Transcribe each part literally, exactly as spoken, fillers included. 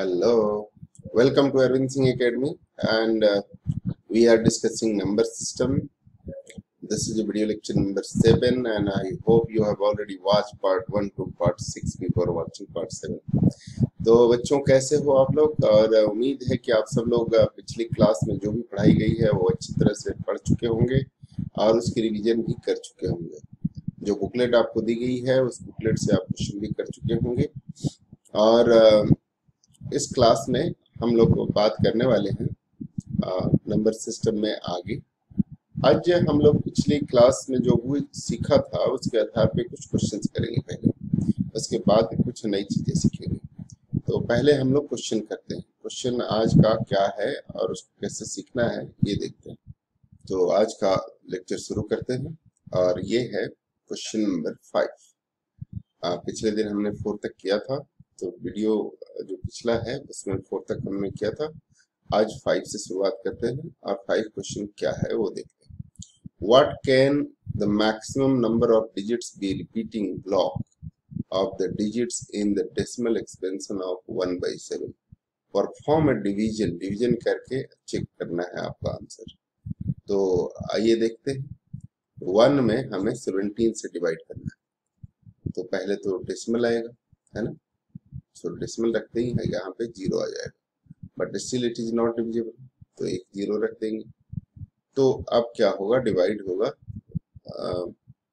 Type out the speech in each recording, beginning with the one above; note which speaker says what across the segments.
Speaker 1: Hello, welcome to Arvind Singh Academy, and uh, we are discussing number system. This is video lecture number seven, and I hope you have already watched part one to part six before watching part seven. तो बच्चों कैसे हो आप लोग, और उम्मीद है कि आप सब लोग पिछली क्लास में जो भी पढ़ाई गई है वो अच्छी तरह से पढ़ चुके होंगे और उसकी रिवीजन भी कर चुके होंगे। जो बुकलेट आपको दी गई है उस बुकलेट से आप क्वेश्चन भी कर चुके होंगे। और इस क्लास में हम लोग बात करने वाले हैं नंबर सिस्टम में आगे। आज हम लोग पिछली क्लास में जो भी सीखा था उसके आधार पे कुछ क्वेश्चंस करेंगे पहले, उसके बाद कुछ नई चीजें सीखेंगे। तो पहले हम लोग क्वेश्चन करते हैं। क्वेश्चन आज का क्या है और उसको कैसे सीखना है ये देखते हैं। तो आज का लेक्चर शुरू करते हैं और ये है क्वेश्चन नंबर फाइव। पिछले दिन हमने फोर तक किया था, तो वीडियो जो पिछला है उसमें फोर तक हमने किया था। आज फाइव से शुरुआत करते हैं और फाइव क्वेश्चन क्या है वो देखते हैं। What can the maximum number of digits be repeating block of the digits in the decimal expansion of one by seven. Perform a division. Division करके चेक करना है आपका आंसर। तो आइए देखते हैं। वन में हमें सेवनटीन से डिवाइड करना है, तो पहले तो डेसिमल आएगा, है ना। सो डेसिमल रखते ही है, यहाँ पे जीरो आ जाएगा, but still it is not divisible, तो एक जीरो रख देंगे। तो अब क्या होगा, डिवाइड होगा आ,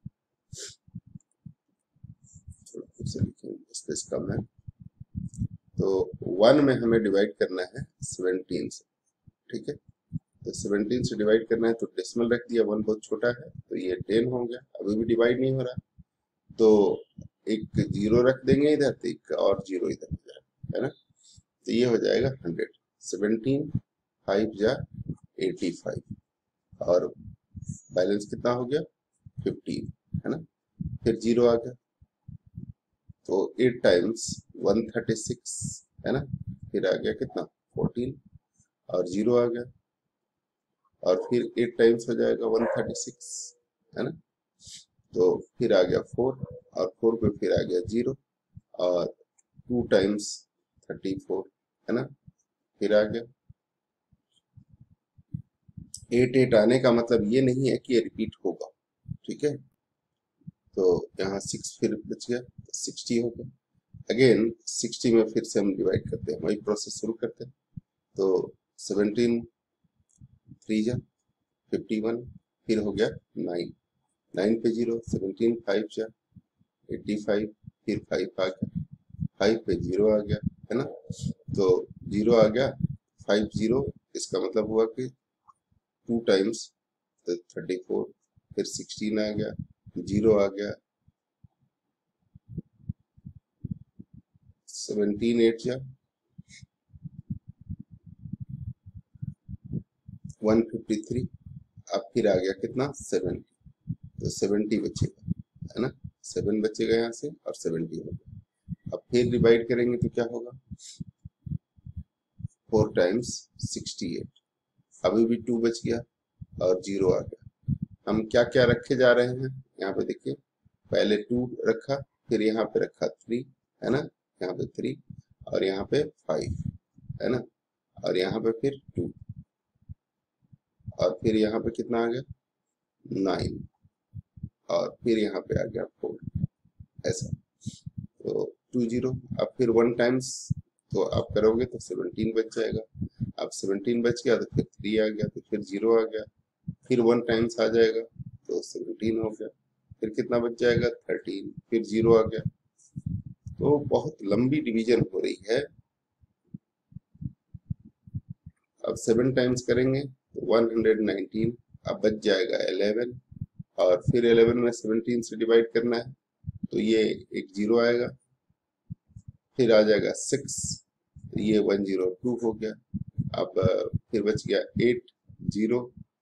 Speaker 1: स्पेस कम है, तो वन में हमें डिवाइड करना है सेवनटीन से, ठीक है। तो सेवनटीन से डिवाइड करना है तो डेसिमल रख दिया, वन बहुत छोटा है तो ये टेन हो गया। अभी भी डिवाइड नहीं हो रहा, तो एक जीरो रख देंगे इधर, तो एक और जीरो इधर हो जाएगा, है ना। तो ये हो जाएगा हंड्रेड। सेवनटीन फाइव जा एटी फाइव, और बैलेंस कितना हो गया, फिफ्टीन, है ना। फिर जीरो आ गया, तो eight times one thirty six, है ना। फिर आ गया कितना, फोर्टीन, और जीरो आ गया, और फिर एट टाइम्स हो जाएगा वन थर्टी सिक्स, है ना। तो फिर आ गया फोर, और फोर पे फिर आ गया जीरो, और टू टाइम्स थर्टी फोर, है ना। फिर आ गया एट। एट आने का मतलब ये नहीं है कि ये रिपीट होगा, ठीक है। तो यहाँ सिक्स फिर बच गया, सिक्सटी हो गया। अगेन सिक्सटी में फिर से हम डिवाइड करते हैं, वही प्रोसेस शुरू करते हैं। तो सेवनटीन थ्री जा फिफ्टी वन, फिर हो गया नाइन, नाइन पे जीरो, सेवनटीन फाइव जा एट्टी फाइव, फिर फाइव आ गया, फाइव पे जीरो आ गया, है ना। तो जीरो आ गया, फाइव जीरो, इसका मतलब हुआ कि टू टाइम्स थर्टी फोर, फिर सिक्सटीन आ गया, जीरो आ गया, सेवनटीन एट जा वन फिफ्टी थ्री, अब फिर आ गया कितना, सेवेंटी, तो सेवेंटी बचेगा, है ना। सेवन बचेगा यहाँ से और सेवेंटी हो गया। अब फिर डिवाइड करेंगे तो क्या होगा, फोर टाइम्स सिक्सटी एट, अभी भी टू बच गया और जीरो आ गया। हम क्या क्या रखे जा रहे हैं, यहाँ पे देखिए, पहले टू रखा, फिर यहाँ पे रखा थ्री, है ना, यहाँ पे थ्री, और यहाँ पे फाइव, है ना, और यहाँ पे फिर टू, और फिर यहाँ पे कितना आ गया, नाइन, और फिर यहाँ पे आ गया फोर, ऐसा। तो टू जीरो, अब फिर वन टाइम्स तो आप करोगे तो सेवनटीन बच जाएगा। अब सेवनटीन बच गया तो फिर थ्री आ गया, तो फिर जीरो आ गया, फिर वन टाइम्स आ जाएगा तो सेवनटीन हो गया, फिर कितना बच जाएगा, थर्टीन, फिर जीरो आ गया। तो बहुत लंबी डिवीजन हो रही है। अब सेवन टाइम्स करेंगे तो वन हंड्रेड नाइनटीन, अब बच जाएगा इलेवन, और फिर इलेवन में सेवनटीन से डिवाइड करना है तो ये एक जीरो आएगा, फिर आ जाएगा सिक्स, ये वन जीरो टू हो गया। अब फिर बच गया eight, zero,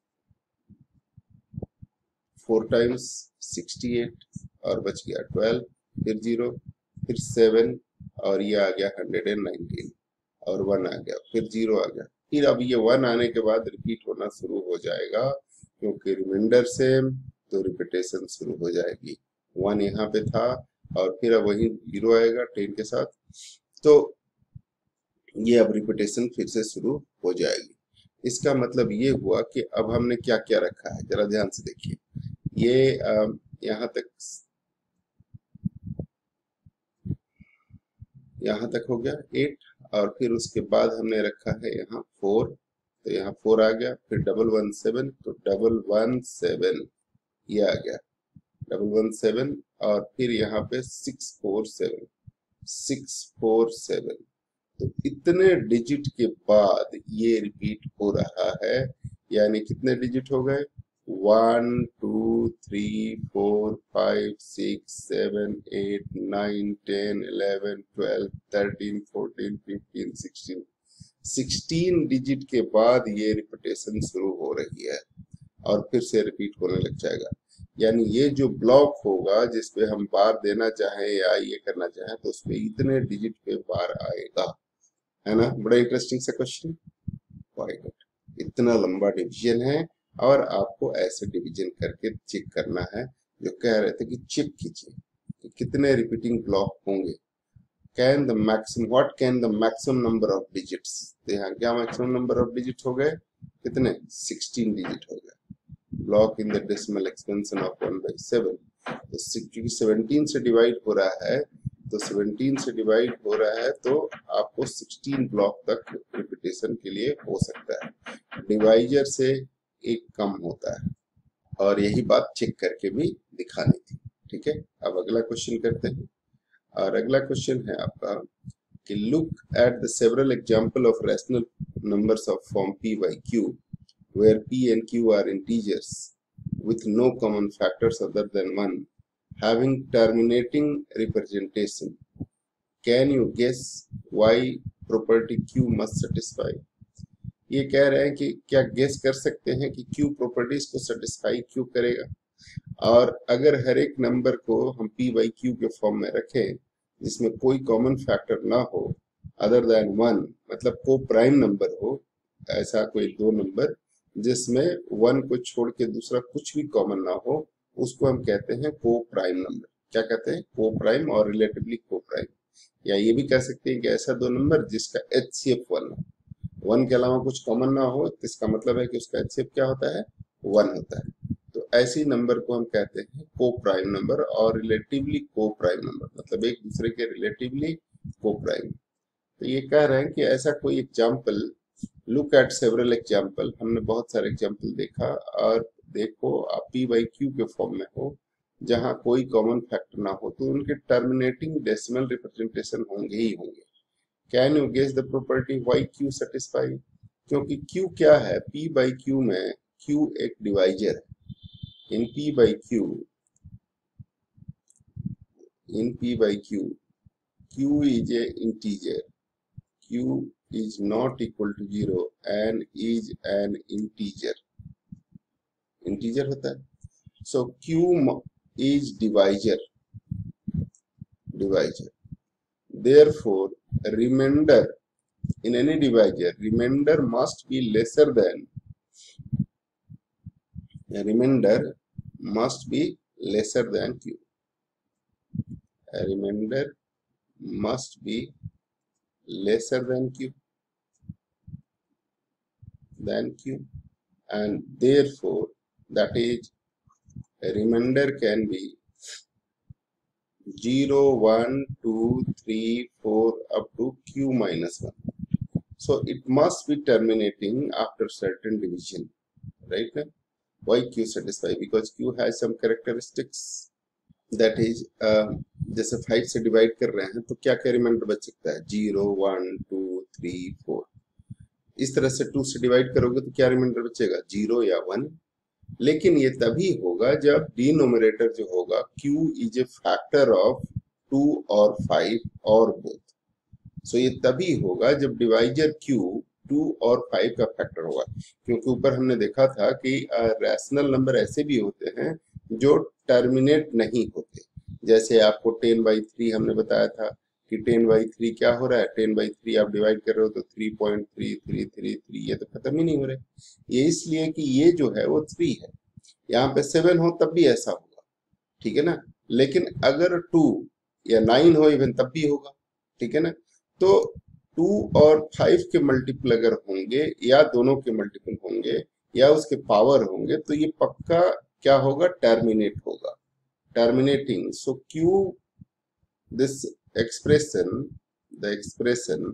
Speaker 1: four times sixty eight, और बच गया ट्वेल्व, फिर जीरो, फिर सेवन, और ये आ गया हंड्रेड एंड नाइनटीन, और वन आ गया, फिर जीरो आ गया। फिर अब ये वन आने के बाद रिपीट होना शुरू हो जाएगा, क्योंकि रिमाइंडर सेम, तो रिपीटेशन शुरू हो जाएगी। वन यहाँ पे था और फिर अब वही जीरो आएगा टेन के साथ। तो ये अब रिपीटेशन फिर से शुरू हो जाएगी। इसका मतलब ये हुआ कि अब हमने क्या क्या रखा है, जरा ध्यान से देखिए। ये आ, यहाँ तक यहाँ तक हो गया एट, और फिर उसके बाद हमने रखा है यहाँ फोर, तो यहाँ फोर आ गया, फिर डबल वन सेवन, तो डबल वन सेवन ये आ गया, डबल वन सेवन, और फिर यहाँ पे six four seven, six four seven. तो इतने डिजिट के बाद ये रिपीट हो रहा है, यानी कितने डिजिट हो गए, one two three four five six seven eight nine ten eleven twelve thirteen fourteen fifteen sixteen, sixteen digit के बाद ये रिपीटेशन शुरू हो रही है और फिर से रिपीट होने लग जाएगा। यानी ये जो ब्लॉक होगा जिसपे हम बार देना चाहें या ये करना चाहें, तो उसपे इतने डिजिट पे बार आएगा, है ना। बड़ा इंटरेस्टिंग सा क्वेश्चन, वेरी गुड। इतना लंबा डिवीजन है और आपको ऐसे डिवीजन करके चेक करना है। जो कह रहे थे कि चेक कीजिए कि कितने रिपीटिंग ब्लॉक होंगे। Can the maximum what can the maximum number of digits, तो यहाँ क्या मैक्सिमम नंबर ऑफ डिजिट हो गए, कितने, सिक्सटीन डिजिट हो गए। Block in the decimal expansion of one by seven, तो क्योंकि सेवनटीन से डिवाइड हो रहा है, तो सेवनटीन से डिवाइड हो रहा है, तो आपको सिक्सटीन ब्लॉक तक रिपीटेशन के लिए हो सकता है। डिवाइजर से एक कम होता है, और यही बात चेक करके भी दिखानी थी। ठीक है, अब अगला क्वेश्चन करते हैं। और अगला क्वेश्चन है आपका कि look at the several example of rational numbers of form p by q where p and q are integers with no common factors other than one having terminating representation. Can you guess why property q must satisfy? ये कह रहे हैं कि क्या guess कर सकते हैं कि q प्रॉपर्टीज को सेटिस्फाई क्यों करेगा। और अगर हर एक नंबर को हम p by q के फॉर्म में रखें जिसमें कोई कॉमन फैक्टर ना हो अदर देन वन, मतलब को प्राइम नंबर हो, ऐसा कोई दो नंबर जिसमें वन को छोड़ के दूसरा कुछ भी कॉमन ना हो, उसको हम कहते हैं को प्राइम नंबर। क्या कहते हैं, को प्राइम और रिलेटिवली को प्राइम। या ये भी कह सकते हैं कि ऐसा दो नंबर जिसका एच सी एफ वन हो, वन के अलावा कुछ कॉमन ना हो, तो इसका मतलब है कि उसका एच सी एफ क्या होता है, वन होता है। तो ऐसी नंबर को हम कहते हैं को प्राइम नंबर और रिलेटिवली को प्राइम नंबर, मतलब एक दूसरे के रिलेटिवली को प्राइम। तो ये कह रहे हैं कि ऐसा कोई example, look at several example, हमने बहुत सारे एग्जाम्पल देखा, और देखो आप p बाई q के फॉर्म में हो जहां कोई कॉमन फैक्टर ना हो, तो उनके टर्मिनेटिंग डेसिमल रिप्रेजेंटेशन होंगे ही होंगे। Can you guess the property why q satisfy, क्योंकि q क्या है, p बाई q में q एक डिवाइजर है। in p by q, in p by q, q is a integer, q is not equal to zero and is an integer, integer होता है। so q is divisor, divisor, therefore remainder in any divisor, remainder must be lesser than, remainder must be lesser than q, a remainder must be lesser than q, than q, and therefore that is a remainder can be zero, one, two, three, four up to q minus one. So it must be terminating after certain division, right? Why q satisfy? Because q has some characteristics, that is uh, जैसे five से divide कर रहे हैं तो क्या क्या reminder बच सकता है, zero, one, two, three, four. इस तरह से टू से डिवाइड करोगे तो क्या रिमाइंडर बचेगा, जीरो या वन। लेकिन ये तभी होगा जब डिनोमिनेटर जो होगा q is a factor of two और फाइव और बोथ। सो ये तभी होगा जब डिवाइजर q टू और फाइव का फैक्टर होगा, क्योंकि ऊपर हमने देखा था कि रैशनल नंबर ऐसे भी होते हैं जो टर्मिनेट नहीं होते। जैसे आपको टेन बाई थ्री हमने बताया था कि टेन बाई थ्री क्या हो रहा है, टेन बाई थ्री आप डिवाइड कर रहे हो तो three point three three three three, ये तो खत्म ही नहीं हो रहा है। ये इसलिए कि ये जो है वो थ्री है, यहाँ पे सेवन हो तब भी ऐसा होगा, ठीक है ना। लेकिन अगर टू या नाइन हो इवन तब भी होगा, ठीक है ना। तो टू और फाइव के मल्टीपल अगर होंगे या दोनों के मल्टीपल होंगे या उसके पावर होंगे तो ये पक्का क्या होगा, टर्मिनेट होगा, terminating. So q, this expression, the expression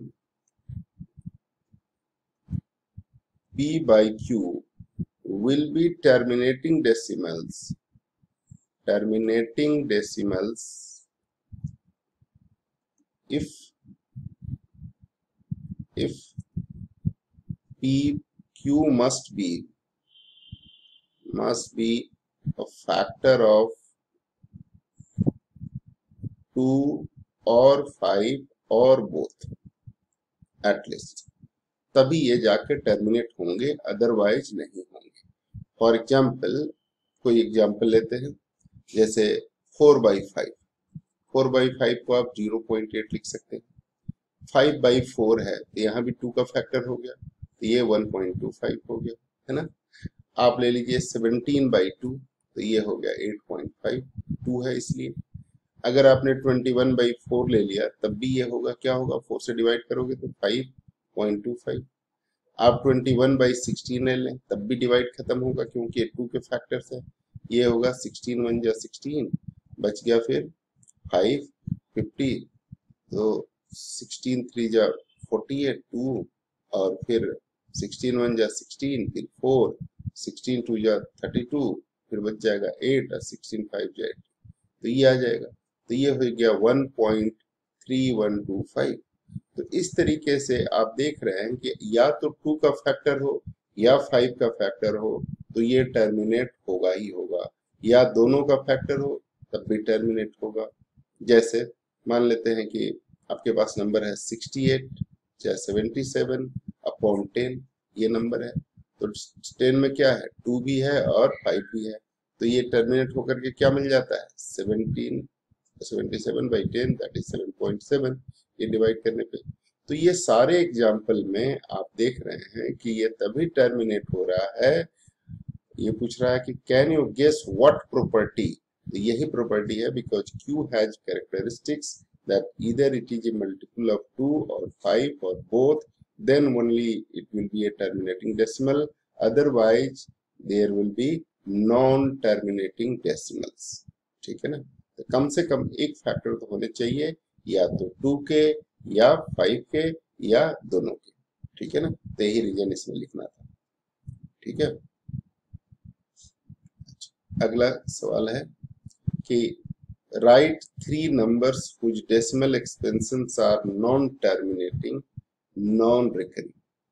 Speaker 1: p by q will be terminating decimals, terminating decimals if if p q must be must be a factor of two or five or both at least, तभी ये जाके terminate होंगे, otherwise नहीं होंगे. For example, कोई example लेते हैं, जैसे four by five. Four by five को आप जीरो पॉइंट एट लिख सकते हैं. फाइव बाई फोर है तो यहाँ भी टू का फैक्टर हो गया, तो ये वन पॉइंट टू फाइव हो गया, है ना. आप ले लीजिए सेवनटीन बाई टू, तो ये हो गया एट पॉइंट फाइव, टू है इसलिए. अगर आपने ट्वेंटी वन बाई फोर ले लिया तब भी ये होगा, क्या होगा, फोर से डिवाइड करोगे तो फाइव पॉइंट टू फाइव. आप ट्वेंटी वन बाई सिक्सटीन ले लें तब भी डिवाइड खत्म होगा क्योंकि ये टू के फैक्टर्स है. ये होगा सिक्सटीन वन जा सिक्सटीन, बच गया फिर फाइव, फिफ्टी, तो सिक्सटीन थ्री जा फोर्टी एट, टू, और फिर सिक्सटीन वन जा सिक्सटीन, फिर फोर, सिक्सटीन टू जा थर्टी टू, फिर बच जाएगा एट, और सिक्सटीन फाइव जा एट, तो ये आ जाएगा. तो ये हो गया one point three one two five. तो इस तरीके से आप देख रहे हैं कि या तो टू का फैक्टर हो या फाइव का फैक्टर हो तो ये टर्मिनेट होगा ही होगा, या दोनों का फैक्टर हो तब भी टर्मिनेट होगा. जैसे मान लेते हैं कि आपके पास नंबर है सिक्सटी एट या सेवेंटी सेवन अपॉन टेन, ये नंबर है. तो टेन में क्या है, टू भी है और फाइव भी है, तो ये टर्मिनेट होकर के क्या मिल जाता है, seventeen, seventy seven by ten, that is seven point seven. ये डिवाइड करने पे, तो ये सारे एग्जाम्पल में आप देख रहे हैं कि ये तभी टर्मिनेट हो रहा है. ये पूछ रहा है कि can you guess what property, तो यही प्रॉपर्टी है, because q has characteristics that either it is a multiple of two और फाइव और both, then only it will be a terminating decimal, otherwise there will be non terminating decimals. ठीक है ना. तो कम से कम एक फैक्टर तो होने चाहिए, या तो टू के या फाइव के या दोनों के. ठीक है ना. तो यही रीजन इसमें लिखना था. ठीक है. अगला सवाल है कि write three numbers which decimal expansions are non terminating non recurring.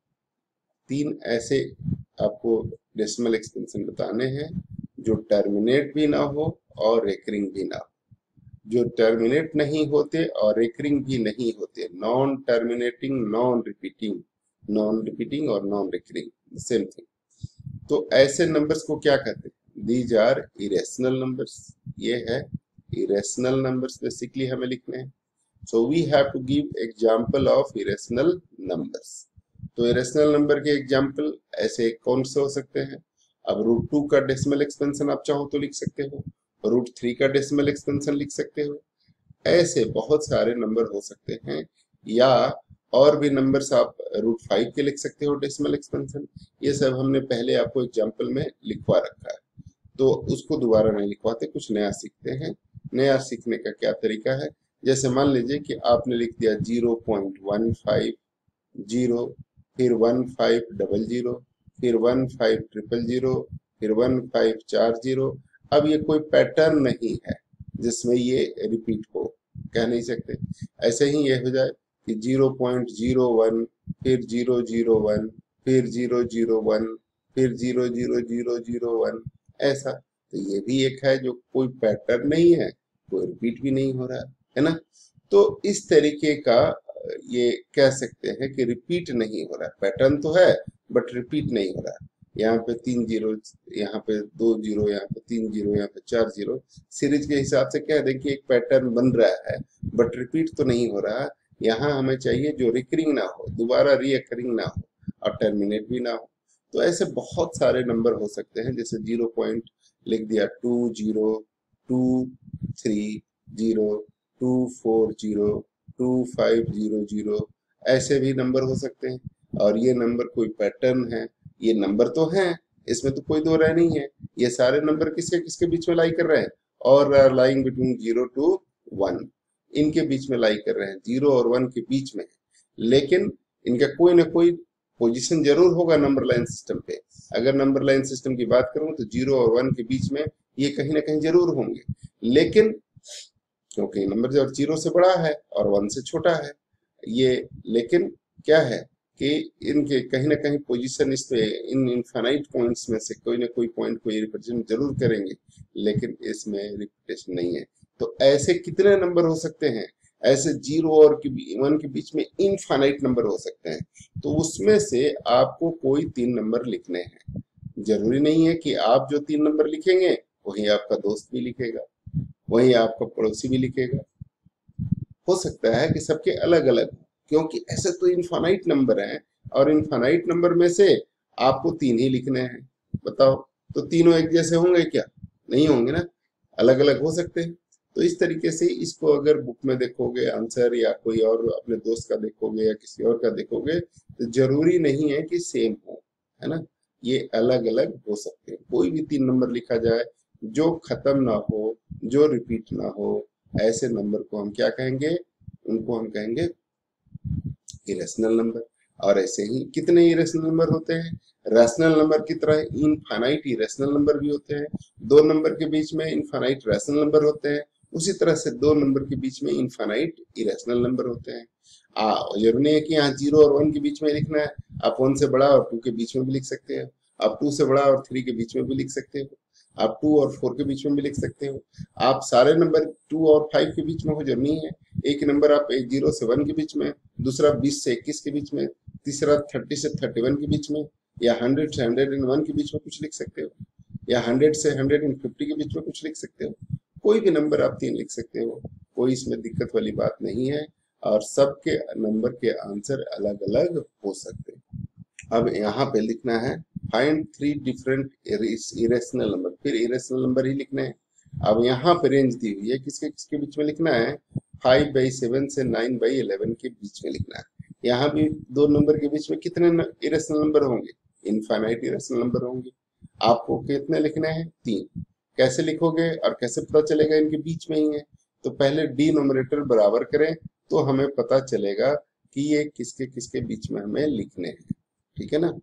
Speaker 1: तीन ऐसे आपको डेसिमल एक्सपेंशन बताने हैं जो टर्मिनेट भी ना हो और रिकरिंग भी ना हो. जो टर्मिनेट नहीं होते और रिकरिंग भी नहीं होते, non terminating, non repeating, non repeating और नॉन रिकरिंग, सेम थिंग. तो ऐसे नंबर्स को क्या कहते हैं, दीज आर इरेशनल नंबर्स. ये है इरेशनल नंबर्स, बेसिकली हमें लिखने हैं. So we have to give example of irrational numbers. तो इरेशनल नंबर के एग्जांपल ऐसे कौन से हो सकते हैं. अब रूट टू का डेसिमल एक्सपेंशन आप चाहो तो लिख सकते हो, रूट थ्री का डेसिमल एक्सपेंशन लिख सकते हो. ऐसे बहुत सारे नंबर हो सकते हैं, या और भी नंबर्स आप रूट फाइव के लिख सकते हो डेसिमल एक्सपेंशन. ये सब हमने पहले आपको एग्जांपल में लिखवा रखा है, तो उसको दोबारा नहीं लिखवाते, कुछ नया सीखते हैं. नया सीखने का क्या तरीका है, जैसे मान लीजिए कि आपने लिख दिया zero point one five zero, फिर वन फाइव डबल जीरो, फिर वन फाइव ट्रिपल जीरो, फिर वन फाइव चार जीरो. अब ये कोई पैटर्न नहीं है जिसमें ये रिपीट हो, कह नहीं सकते. ऐसे ही ये हो जाए कि जीरो पॉइंट जीरो वन, फिर जीरो जीरो वन, फिर जीरो जीरो वन, फिर zero zero zero zero one, ऐसा. तो ये भी एक है जो कोई पैटर्न नहीं है, कोई रिपीट भी नहीं हो रहा है ना. तो इस तरीके का ये कह सकते हैं कि रिपीट नहीं हो रहा है. पैटर्न तो है बट रिपीट नहीं हो रहा है. यहाँ पे तीन जीरो, यहाँ पे दो जीरो, यहाँ पे तीन जीरो, यहाँ पे चार जीरो, सीरीज के हिसाब से कह दें कि एक पैटर्न बन रहा है बट रिपीट तो नहीं हो रहा. यहाँ हमें चाहिए जो रिकरिंग ना हो, दोबारा रीअकरिंग ना हो और टर्मिनेट भी ना हो. तो ऐसे बहुत सारे नंबर हो सकते हैं, जैसे जीरो पॉइंट लिख दिया two zero, two three zero, two four zero, two five zero zero, ऐसे भी नंबर हो सकते हैं। और ये नंबर कोई पैटर्न है, ये नंबर तो हैं, इसमें तो कोई दो राय नहीं है। ये सारे नंबर किसके किसके बीच में लाई कर रहे हैं, और lying between zero to one, इनके बीच में लाई कर रहे हैं, जीरो और वन के बीच में। लेकिन इनका कोई ना कोई पोजीशन जरूर होगा नंबर लाइन सिस्टम पे। अगर नंबर लाइन सिस्टम की बात करूं तो जीरो और वन के बीच में ये कहीं ना कहीं जरूर होंगे, लेकिन क्योंकि नंबर जो जीरो से बड़ा है और वन से छोटा है ये, लेकिन क्या है कि इनके कहीं ना कहीं पोजीशन इस पे इन इनफाइनाइट पॉइंट्स में से कोई ना कोई पॉइंट को रिप्रेजेंट जरूर करेंगे, लेकिन इसमें रिपीटेशन नहीं है। तो ऐसे कितने नंबर हो सकते हैं, ऐसे जीरो और वन के बीच में इनफाइनाइट नंबर हो सकते हैं। तो उसमें से आपको कोई तीन नंबर लिखने हैं। जरूरी नहीं है कि आप जो तीन नंबर लिखेंगे वही आपका दोस्त भी लिखेगा, वही आपका पड़ोसी भी लिखेगा। हो सकता है कि सबके अलग अलग, क्योंकि ऐसे तो इनफाइनाइट नंबर हैं, और इनफाइनाइट नंबर में से आपको तीन ही लिखने हैं। बताओ, तो तीनों एक जैसे होंगे क्या? नहीं होंगे ना, अलग अलग हो सकते हैं। तो इस तरीके से इसको अगर बुक में देखोगे आंसर, या कोई और अपने दोस्त का देखोगे या किसी और का देखोगे, तो जरूरी नहीं है कि सेम हो, है ना, ये अलग अलग हो सकते हैं। कोई भी तीन नंबर लिखा जाए जो खत्म ना हो, जो रिपीट ना हो, ऐसे नंबर को हम क्या कहेंगे, उनको हम कहेंगे इरेशनल नंबर। और ऐसे ही कितने इरेशनल नंबर होते हैं, रैशनल नंबर की तरह इनफाइनाइट इरेशनल नंबर भी होते हैं। दो नंबर के बीच में इनफाइनाइट रैशनल नंबर होते हैं, उसी तरह से दो नंबर के बीच में इनफाइनाइट इरेशनल नंबर होते हैं। आ जरूरी नहीं है कि यहाँ जीरो और वन के बीच में लिखना है, आप वन से बड़ा और टू के बीच में भी लिख सकते हो, आप टू से बड़ा और थ्री के बीच में भी लिख सकते हो, आप टू और फोर के बीच में भी लिख सकते हो। आप सारे नंबर टू और फाइव के बीच में हो, जरूरी नहीं है। एक नंबर आप एक जीरो से वन के बीच में, दूसरा बीस से इक्कीस के बीच में, तीसरा थर्टी से थर्टी वन के बीच में, या हंड्रेड से हंड्रेड एंड वन के बीच में कुछ लिख सकते हो, या हंड्रेड से हंड्रेड एंड फिफ्टी के बीच में कुछ लिख सकते हो। कोई भी नंबर आप तीन लिख सकते हो, कोई इसमें दिक्कत वाली बात नहीं है, और सबके नंबर के आंसर अलग अलग हो सकते हैं। अब यहाँ पे लिखना है find three different irrational number, फिर इरेशनल नंबर ही लिखने हैं। अब यहाँ पे रेंज दी हुई है, किसके किसके बीच में लिखना है, फाइव बाई सेवन से नाइन बाई इलेवन के बीच में लिखना है। यहाँ भी दो नंबर के बीच में कितने इरेशनल नंबर होंगे, इनफाइनाइट इरेशनल नंबर होंगे। आपको कितने लिखने हैं, तीन। कैसे लिखोगे और कैसे पता चलेगा इनके बीच में ही है, तो पहले डिनोमिनेटर बराबर करें तो हमें पता चलेगा कि ये किसके किसके बीच में हमें लिखने हैं, ठीक है ना।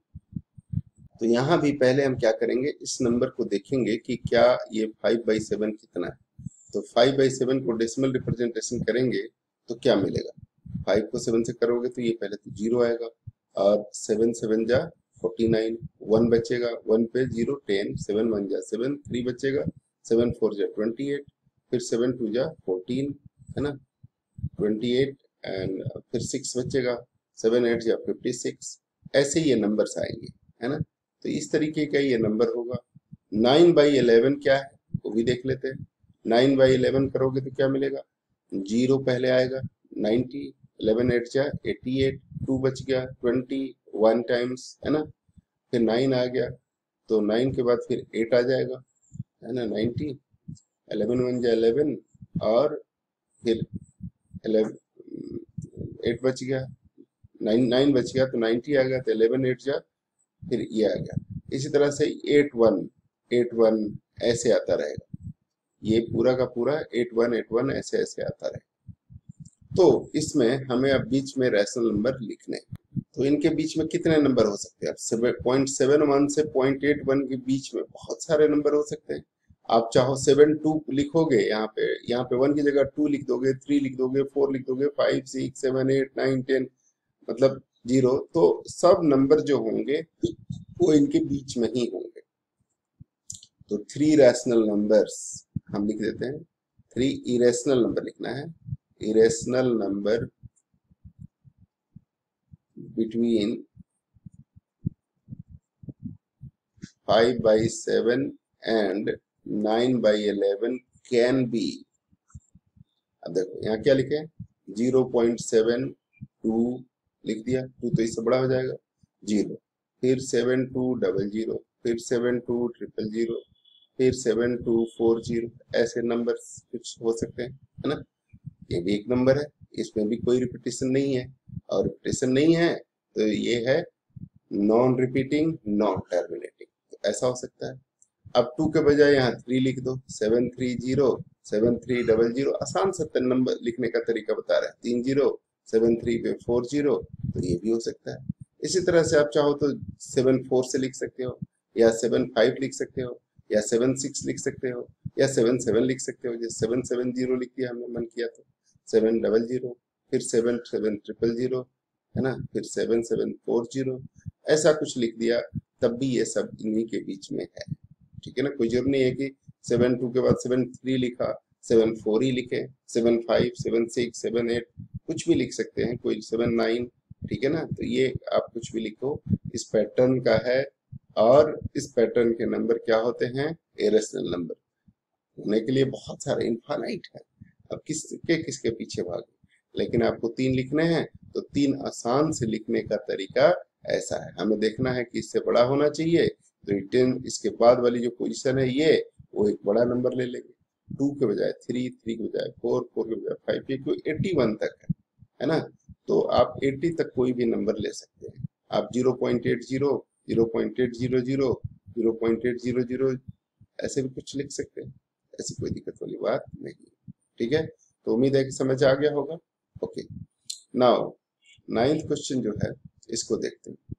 Speaker 1: तो यहाँ भी पहले हम क्या करेंगे, इस नंबर को देखेंगे कि क्या ये फाइव बाई सेवन कितना है। तो फाइव बाई सेवन को डेसिमल रिप्रेजेंटेशन करेंगे तो क्या मिलेगा, फाइव को सेवन से करोगे तो ये पहले तो जीरो आएगा, और सेवन सेवन जा फोर्टी नाइन, वन बचेगा, वन पे जीरो टेन, सेवन वन जा सेवन, थ्री बचेगा, सेवन फोर जा ट्वेंटी एट, फिर सेवन टू जा फोर्टीन, है ना, ट्वेंटी एट, एंड फिर सिक्स बचेगा, सेवन एट जा फिफ्टी सिक्स। ऐसे ये नंबर्स आएंगे, है ना। तो इस तरीके का ये नंबर होगा। नाइन बाई इलेवन क्या है वो भी देख लेते हैं। नाइन बाई इलेवन करोगे तो क्या मिलेगा, जीरो पहले आएगा, नाइन्टी, इलेवन एट जा एटी एट, टू बच गया ट्वेंटी, वन टाइम्स, है ना, फिर नाइन आ गया, तो नाइन के बाद फिर एट आ जाएगा, है ना, नाइन्टी, इलेवन वन जा इलेवन, और फिर इलेवन एट बच गया, नाइन नाइन बच गया तो नाइन्टी आ गया, तो इलेवन एट जा फिर ये आ गया। इसी तरह से एट वन एट वन ऐसे आता रहेगा, ये पूरा का पूरा एट वन एट वन ऐसे ऐसे आता रहेगा। तो इसमें हमें अब बीच में रैशनल नंबर लिखने हैं। तो इनके बीच में कितने नंबर हो सकते हैं, पॉइंट सेवन वन से पॉइंट एट वन के बीच में बहुत सारे नंबर हो सकते हैं। आप चाहो सेवन टू लिखोगे, यहाँ पे यहाँ पे वन की जगह टू लिख दोगे, थ्री लिख दोगे, फोर लिख दोगे, five six seven eight nine ten, मतलब जीरो। तो सब नंबर जो होंगे वो इनके बीच में ही होंगे। तो थ्री रैशनल नंबर्स हम लिख देते हैं, थ्री इरेशनल नंबर लिखना है, irrational number between five by seven and nine by eleven can be. अब देखो यहाँ क्या लिखे, जीरो पॉइंट सेवन टू लिख दिया, टू तो इससे बड़ा हो जाएगा, जीरो, फिर सेवन टू डबल जीरो, फिर सेवन टू ट्रिपल जीरो, फिर सेवन टू फोर जीरो। ऐसे नंबर कुछ हो सकते हैं, है ना। ये भी एक नंबर है, इसमें भी कोई रिपीटेशन नहीं है, और रिपीटेशन नहीं है तो ये है नॉन रिपीटिंग नॉन टर्मिनेटिंग, तो ऐसा हो सकता है। अब टू के बजाय यहाँ थ्री लिख दो, seven three zero seven three double zero, आसान सा नंबर लिखने का तरीका बता रहा है, तीन जीरो सेवन थ्री पे फोर जीरो, तो ये भी हो सकता है। इसी तरह से आप चाहो तो सेवन फोर से लिख सकते हो, या सेवन फाइव लिख सकते हो, या सेवन सिक्स लिख सकते हो, या सेवन सेवन लिख सकते हो। जैसे सेवन सेवन जीरो लिख दिया हमने मन किया तो, सेवन डबल जीरो, फिर सेवन सेवन ट्रिपल जीरो, है ना, फिर सेवन सेवन फोर जीरो, ऐसा कुछ लिख दिया, तब भी ये सब इन्हीं के बीच में है। ठीक है ना, कोई जरूरी नहीं है कि सेवन टू के बाद सेवन थ्री लिखा, सेवन फोर ही लिखे, seven five seven six seven eight कुछ भी लिख सकते हैं, कोई सेवन नाइन, ठीक है ना। तो ये आप कुछ भी लिखो, इस पैटर्न का है, और इस पैटर्न के नंबर क्या होते हैं, इरेशनल नंबर। होने के लिए बहुत सारे इनफाइनाइट है, अब किसके किसके पीछे भागे, लेकिन आपको तीन लिखने हैं, तो तीन आसान से लिखने का तरीका ऐसा है। हमें देखना है कि इससे बड़ा होना चाहिए, तो रिटर्न इसके बाद वाली जो पोजीशन है ये, वो एक बड़ा नंबर ले लेंगे, टू के बजाय थ्री, थ्री के बजाय फोर, फोर के बजाय फाइव, क्योंकि एट्टी वन तक है, है ना। तो आप अस्सी तक कोई भी नंबर ले सकते हैं। आप zero point eight zero, zero point eight zero zero, zero point eight zero zero ऐसे भी कुछ लिख सकते हैं, ऐसी कोई दिक्कत वाली बात नहीं। ठीक है, तो उम्मीद है कि समझ आ गया होगा। ओके, नाउ नाइन्थ क्वेश्चन जो है इसको देखते हैं।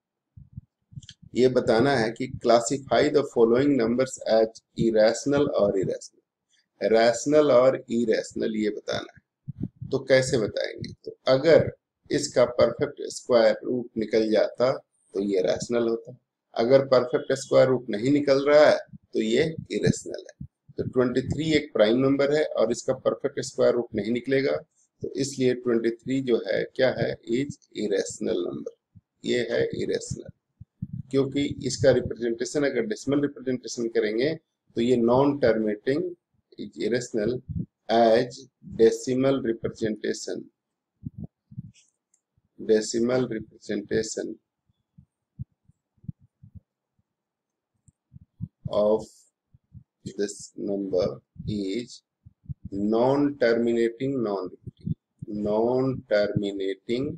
Speaker 1: ये बताना है कि classify the following numbers as irrational और इरेशनल। रैशनल और इरेशनल ये बताना है, तो कैसे बताएंगे, तो अगर इसका परफेक्ट स्क्वायर रूट निकल जाता तो ये रैशनल होता, अगर परफेक्ट स्क्वायर रूट नहीं निकल रहा है तो ये इरेशनल है। तो तेईस एक प्राइम नंबर है और इसका परफेक्ट स्क्वायर रूट नहीं निकलेगा, तो इसलिए तेईस जो है क्या है, इज इरेशनल नंबर, ये है इरेशनल। क्योंकि इसका रिप्रेजेंटेशन अगर डेसिमल रिप्रेजेंटेशन करेंगे तो ये non terminating is irrational as decimal representation, decimal representation of this number is non-terminating non-repeating, non-terminating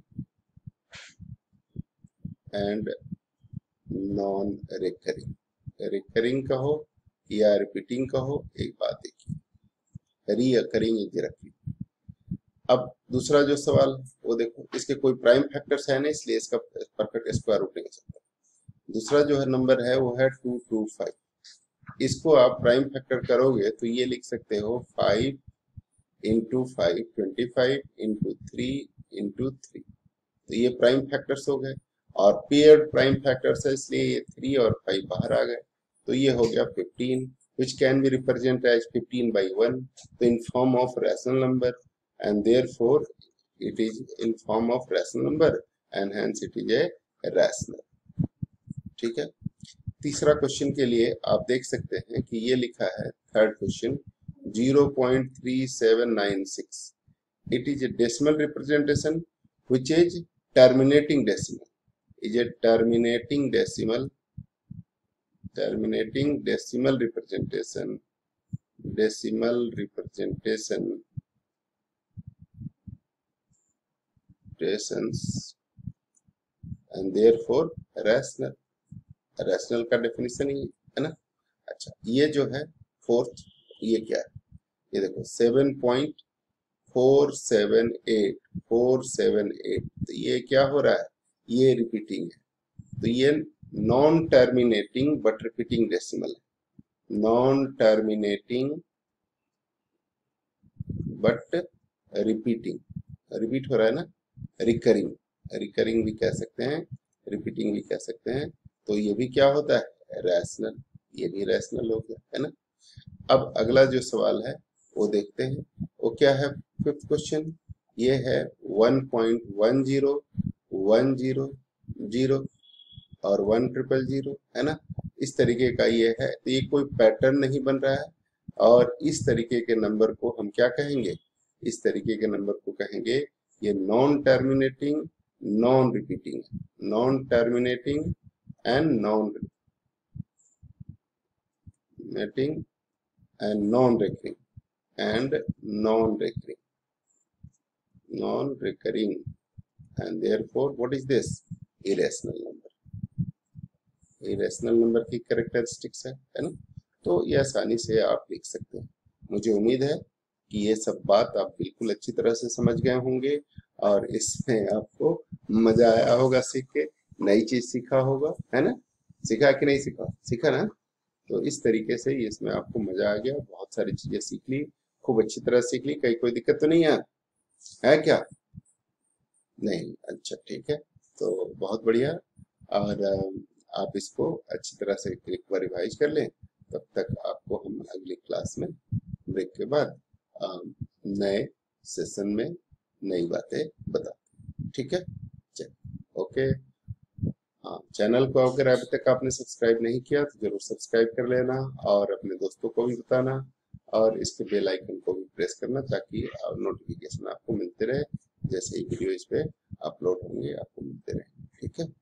Speaker 1: and non-recurring। recurring कहो या repeating कहो, एक बात देखिए, reoccurring इज रखी। अब दूसरा जो सवाल वो देखो, इसके कोई प्राइम फैक्टर्स है नहीं, इसलिए इसका परफेक्ट स्क्वायर रूट नहीं हो सकता। दूसरा जो है नंबर है वो है टू टू फाइव, इसको आप प्राइम फैक्टर करोगे तो ये लिख सकते हो five into five, twenty five into three into three, तो ये प्राइम फैक्टर्स हो गए, और पेयर्ड प्राइम फैक्टर्स है इसलिए ये थ्री और फाइव बाहर आ गए, तो ये हो गया fifteen, which can be represented as fifteen by one, तो in form of rational number, and therefore it is in form of rational number and hence it is a rational। ठीक है, तीसरा क्वेश्चन के लिए आप देख सकते हैं कि ये लिखा है, third question, zero point three seven nine six, it is a decimal representation which is terminating decimal, is a terminating decimal, terminating decimal representation, decimal representation and therefore rational. Rational का डेफिनेशन ही है ना। अच्छा, ये जो है fourth, ये क्या है, ये देखो seven point four seven eight, four seven eight, तो ये क्या हो रहा है, ये रिपीटिंग है, तो ये non terminating but repeating decimal है, non terminating but repeating, repeat हो रहा है ना, रिकरिंग, रिकरिंग भी कह सकते हैं, रिपीटिंग भी कह सकते हैं, तो ये भी क्या होता है, रैशनल, ये भी रैशनल हो गया, है ना। अब अगला जो सवाल है वो देखते हैं, वो क्या है, फिफ्थ क्वेश्चन, ये है one point one zero, one zero zero और वन ट्रिपल ज़ीरो, है ना, इस तरीके का ये है, तो ये कोई पैटर्न नहीं बन रहा है, और इस तरीके के नंबर को हम क्या कहेंगे, इस तरीके के नंबर को कहेंगे ये non terminating non repeating, non terminating and non-recurring and non-recurring and non-recurring, non-recurring, and therefore what is this? Irrational number. Irrational number की कैरेक्टरिस्टिक्स है है ना। तो ये आसानी से आप लिख सकते हैं। मुझे उम्मीद है कि ये सब बात आप बिल्कुल अच्छी तरह से समझ गए होंगे और इसमें आपको मजा आया होगा सीख के, नई चीज सीखा होगा, है ना। सीखा कि नहीं सीखा? सीखा ना। तो इस तरीके से इसमें आपको मजा आ गया, बहुत सारी चीजें सीख ली, खूब अच्छी तरह सीख ली। कहीं कोई दिक्कत तो नहीं है? है क्या? नहीं? अच्छा ठीक है, तो बहुत बढ़िया। और आप इसको अच्छी तरह से एक बार रिवाइज कर लें। तब तक आपको हम अगली क्लास में ब्रेक के बाद नए सेशन में नई बातें बताते हैं। ठीक है, चलिए ओके। हाँ, चैनल को अगर अभी तक आपने सब्सक्राइब नहीं किया तो जरूर सब्सक्राइब कर लेना और अपने दोस्तों को भी बताना और इसके बेल आइकन को भी प्रेस करना ताकि नोटिफिकेशन आपको मिलते रहे। जैसे ही वीडियो इस पे अपलोड होंगे आपको मिलते रहे। ठीक है।